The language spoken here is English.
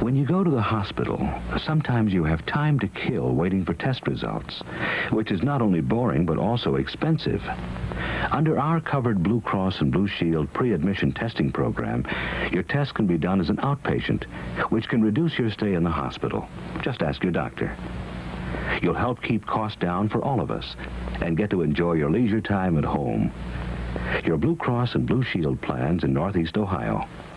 When you go to the hospital, sometimes you have time to kill waiting for test results, which is not only boring but also expensive. Under our covered Blue Cross and Blue Shield pre-admission testing program, your test can be done as an outpatient, which can reduce your stay in the hospital. Just ask your doctor. You'll help keep costs down for all of us and get to enjoy your leisure time at home. Your Blue Cross and Blue Shield plans in Northeast Ohio.